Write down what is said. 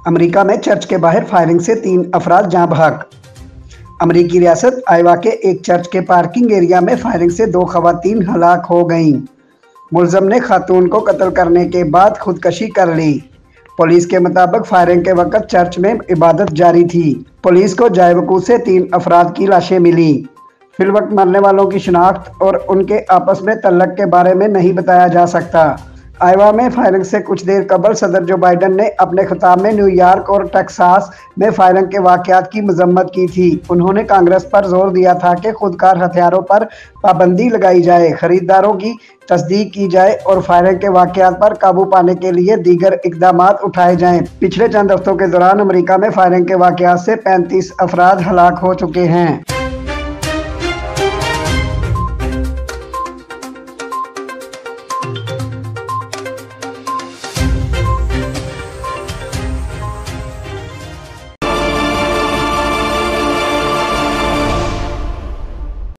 America में church के बाहर फायरिंग से 3 अफराद जाँ बहक। अमेरिकी रियासत आयोवा के एक चर्च के पार्किंग एरिया में फायरिंग से 2 खवातीन हलाक हो गईं। मुलजम ने खातून को कत्ल करने के बाद खुदकशी कर ली। पुलिस के मुताबिक फायरिंग के वक्त चर्च में इबादत जारी थी। पुलिस को जायवकू से 3 अफराद की लाशें मिली। फिलवक्त मरने वालों की शिनाख्त और उनके आपस में तल्लक के बारे में नहीं बताया जा सकता। आयोवा में फायरिंग से कुछ देर कबल सदर जो बाइडन ने अपने खिताब में न्यूयॉर्क और टेक्सास में फायरिंग के वाक़यात की मजम्मत की थी। उन्होंने कांग्रेस पर जोर दिया था कि खुदकार हथियारों पर पाबंदी लगाई जाए, खरीदारों की तस्दीक की जाए और फायरिंग के वाक़यात पर काबू पाने के लिए दीगर इक़दामात उठाए जाएं। पिछले चंद हफ्तों के दौरान अमेरिका में फायरिंग के वाक़यात से 35 अफराद हलाक हो चुके हैं।